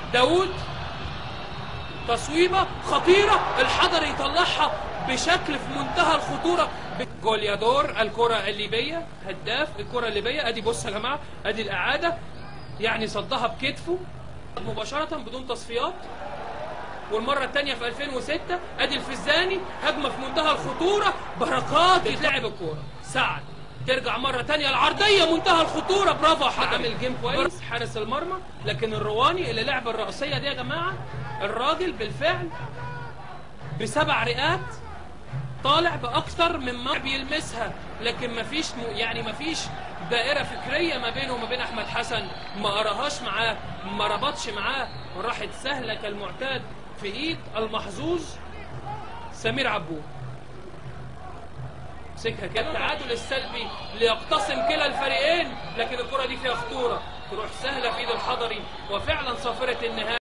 داوود تصويبه خطيره، الحضري يطلعها بشكل في منتهى الخطوره. جوليادور الكره الليبيه، هداف الكره الليبيه. ادي بص يا جماعه، ادي الاعاده، يعني صدها بكتفه مباشره بدون تصفيات. والمره الثانيه في 2006 ادي الفزاني، هجمه في منتهى الخطوره، بركات يتلعب الكوره، سعد ترجع مره ثانيه العرضيه منتهى الخطوره، برافو عامل جيم كويس حارس المرمى. لكن الرواني اللي لعب الرأسيه دي يا جماعه، الراجل بالفعل بسبع رئات طالع باكثر مما بيلمسها، لكن مفيش يعني مفيش دائره فكريه ما بينه وما بين احمد حسن، ما قراهاش معاه، ما ربطش معاه، وراحت سهله كالمعتاد في ايد المحظوظ سمير عبود. مسكها كده التعادل السلبي ليقتسم كلا الفريقين، لكن الكره دي فيها خطوره، تروح سهله في ايد الحضري، وفعلا صافره النهايه.